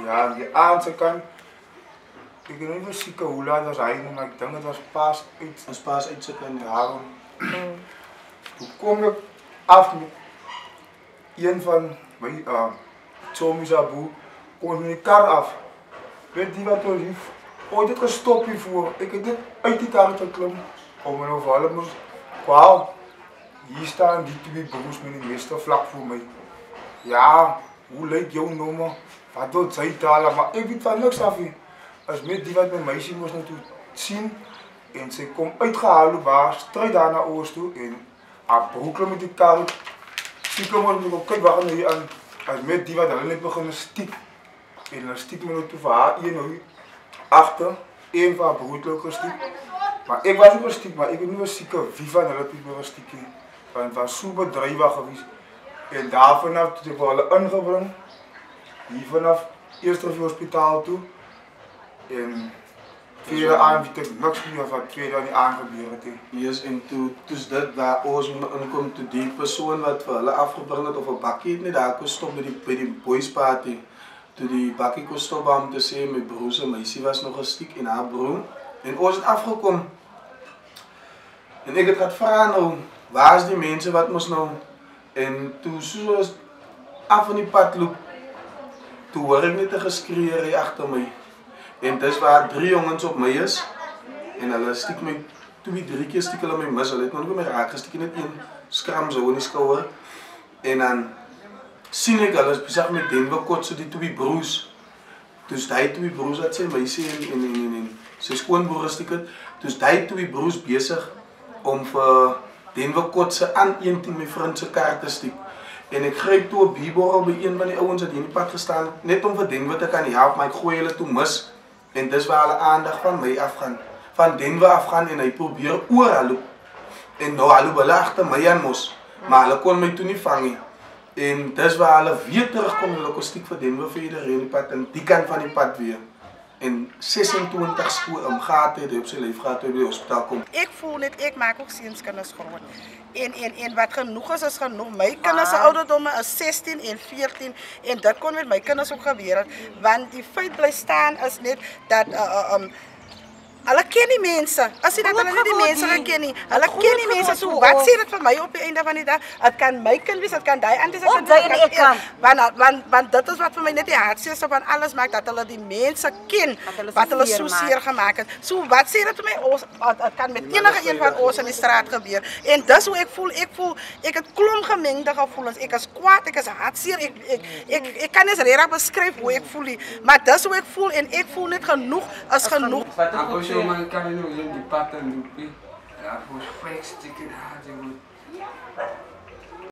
Ja, die aanse kant. Ik weet niet zeker hoe laat was hij, maar ik denk het was pas uit. Dat is pas uit zijn kant. Daarom. Toen kom ik af met een van mijn Tsomisabu, kom ik met die kar af. Weet die wat er lief? Ooit het gestopt hiervoor. Ik heb dit uit die kar geklommen. Om me over alle moest. Wauw, hier staan die twee broers met die meester vlak voor mij. Ja, hoe lijkt jouw nummer? Wat doet zij talen? Maar ik weet van niks af hier. Als met die wat mijn meisje moest naartoe zien. En ze komt uitgehaald waar, strijd daar naar Oost toe. En haar broekelen met die kar. Stiekem moet ik ook kijk waar nu aan. Als met die wat alleen heeft begonnen stiek. En dan stiek me naartoe voor haar, hier nu achter. Eén van haar broekelen gestiek. Maar ik was ook gestiek, maar ik weet niet meer zeker wie van hulle het me gestiek heeft. Want het was zo bedrijvig geweest. En daar vanaf toen ik hulle ingebracht. Hier vanaf eerst naar het hospitaal toe. En tweede aan weet ik niks meer van tweede aan die aangebeurd heeft. Yes, en toen is dit waar ons inkomt, toe die persoon wat vir hulle afgebring het of een bakkie het nie daar kon stop by die boys party. Toe die bakkie kon stop om te sê my broer se meisie was nog gestiek en haar broer. En ons het afgekom. En ek het gaan vra nou, waar is die mense wat ons nou? En toe soos af van die pad loop, toe hoor ek net 'n geskree agter my. En dis waar 3 jongens op my is. En hulle stiek my 2-3 keer stiek hulle my mis. Hulle het nog nie my raak gestiek, net een skram so in die skouer. En dan sien ek hulle besig met Denver kot so die 2 broers. Dus die 2 broers wat sy meisie en sy skoonbroer gestiek het. Dus die 2 broers besig om vir Denver kot se aan een teen my vriend se kar te stiek. En ek gryp toe 'n bierborrel by een van die ouens wat hier in die pad gestaan het, net om vir Denver te kan help, maar ek gooi hulle toe mis. En dis waar hulle aandag van my afgaan, van Denver afgaan en hy probeer oor hulle. En nou hulle hulle agter my aan mos, maar hulle kon my toe nie vang nie. En dis waar hulle weer terugkom en hulle kon stiek vir Denver verder in die pad en die kant van die pad weer. En 26 skoon gate het hy op sy lyf gehad toe hy by die hospitaal kom. Ek voel net, ek maak ook seunskinders groot. En wat genoeg is genoeg. My kinders se ouderdomme is 16 en 14 en dit kon met my kinders ook gebeur het, want die feit bly staan is net dat hulle ken die mense. As jy dat hulle nie die mense geken nie. Hulle ken die mense. So wat sê dit vir my op die einde van die dag? Het kan my kind wees, het kan daai auntie se kind wees. Want dit is wat vir my net die hartseer van alles maak, dat hulle die mense ken wat hulle so seer gemaak het. So wat sê dit vir my? Het kan met enige een van ons in die straat gebeur. En dis hoe ek voel. Ek het klomp gemengde gevoelens. Ek is kwaad, ek is hartseer. Ek kan nie regtig beskryf hoe ek voel. Maar dis hoe ek voel en ek voel net genoeg is genoeg. Man kan je nog in die patten doen. Ja, voor fake stikken,